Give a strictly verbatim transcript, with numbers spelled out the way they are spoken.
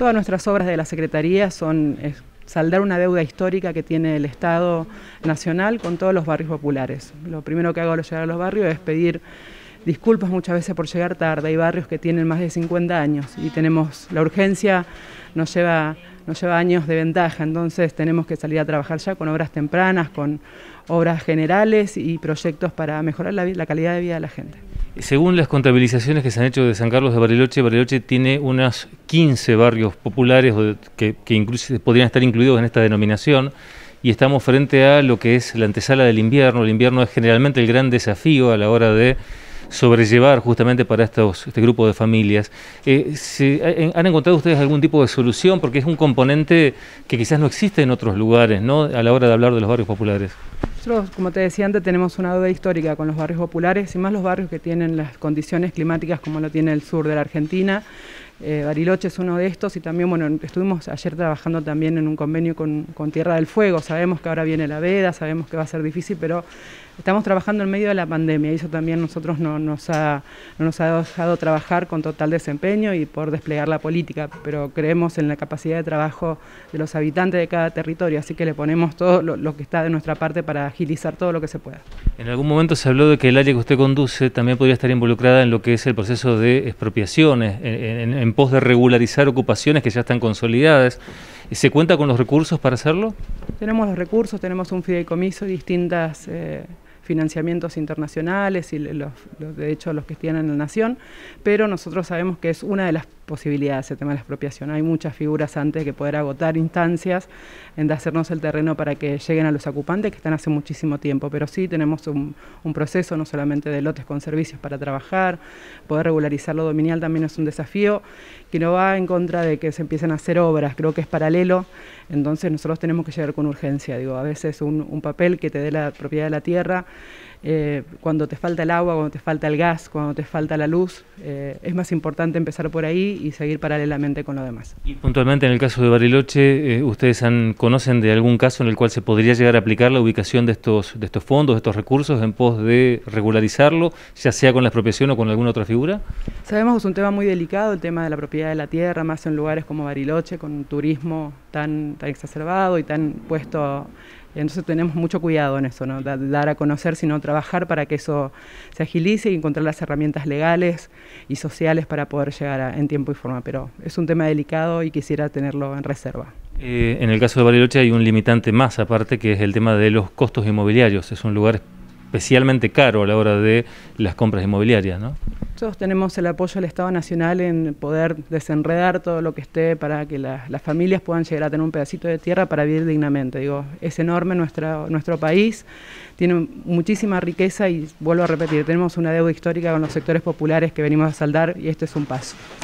Todas nuestras obras de la Secretaría son es, saldar una deuda histórica que tiene el Estado Nacional con todos los barrios populares. Lo primero que hago al llegar a los barrios es pedir disculpas muchas veces por llegar tarde. Hay barrios que tienen más de cincuenta años y tenemos la urgencia, nos lleva, nos lleva años de ventaja, entonces tenemos que salir a trabajar ya con obras tempranas, con obras generales y proyectos para mejorar la, la calidad de vida de la gente. Según las contabilizaciones que se han hecho de San Carlos de Bariloche, Bariloche tiene unos quince barrios populares que, que incluso podrían estar incluidos en esta denominación, y estamos frente a lo que es la antesala del invierno. El invierno es generalmente el gran desafío a la hora de sobrellevar justamente para estos, este grupo de familias. Eh, ¿se, ¿Han encontrado ustedes algún tipo de solución? Porque es un componente que quizás no existe en otros lugares, ¿no?, a la hora de hablar de los barrios populares. Nosotros, como te decía antes, tenemos una deuda histórica con los barrios populares y más los barrios que tienen las condiciones climáticas como lo tiene el sur de la Argentina. Eh, Bariloche es uno de estos y también, bueno, estuvimos ayer trabajando también en un convenio con, con Tierra del Fuego. Sabemos que ahora viene la veda, sabemos que va a ser difícil, pero estamos trabajando en medio de la pandemia y eso también nosotros no nos ha, no nos ha dejado trabajar con total desempeño y por desplegar la política, pero creemos en la capacidad de trabajo de los habitantes de cada territorio, así que le ponemos todo lo, lo que está de nuestra parte para agilizar todo lo que se pueda. En algún momento se habló de que el área que usted conduce también podría estar involucrada en lo que es el proceso de expropiaciones, en, en, en pos de regularizar ocupaciones que ya están consolidadas. ¿Se cuenta con los recursos para hacerlo? Tenemos los recursos, tenemos un fideicomiso y distintas eh, financiamientos internacionales y los, los, de hecho los que tienen en la Nación, pero nosotros sabemos que es una de las posibilidades el tema de la expropiación. Hay muchas figuras antes que poder agotar instancias en de hacernos el terreno para que lleguen a los ocupantes que están hace muchísimo tiempo, pero sí tenemos un, un proceso no solamente de lotes con servicios para trabajar, poder regularizar lo dominial también es un desafío que no va en contra de que se empiecen a hacer obras, creo que es paralelo, entonces nosotros tenemos que llegar con urgencia, digo, a veces un, un papel que te dé la propiedad de la tierra, Eh, cuando te falta el agua, cuando te falta el gas, cuando te falta la luz, eh, es más importante empezar por ahí y seguir paralelamente con lo demás. Y puntualmente en el caso de Bariloche, eh, ¿ustedes han, conocen de algún caso en el cual se podría llegar a aplicar la ubicación de estos, de estos fondos, de estos recursos en pos de regularizarlo, ya sea con la expropiación o con alguna otra figura? Sabemos que es un tema muy delicado, el tema de la propiedad de la tierra, más en lugares como Bariloche, con un turismo tan, tan exacerbado y tan puesto. Entonces tenemos mucho cuidado en eso, ¿no? Dar a conocer, sino trabajar para que eso se agilice y encontrar las herramientas legales y sociales para poder llegar a, en tiempo y forma. Pero es un tema delicado y quisiera tenerlo en reserva. Eh, en el caso de Bariloche hay un limitante más aparte, que es el tema de los costos inmobiliarios. Es un lugar especialmente caro a la hora de las compras inmobiliarias, ¿no? Nosotros tenemos el apoyo del Estado Nacional en poder desenredar todo lo que esté para que la, las familias puedan llegar a tener un pedacito de tierra para vivir dignamente. Digo, es enorme nuestra, nuestro país, tiene muchísima riqueza y vuelvo a repetir, tenemos una deuda histórica con los sectores populares que venimos a saldar y este es un paso.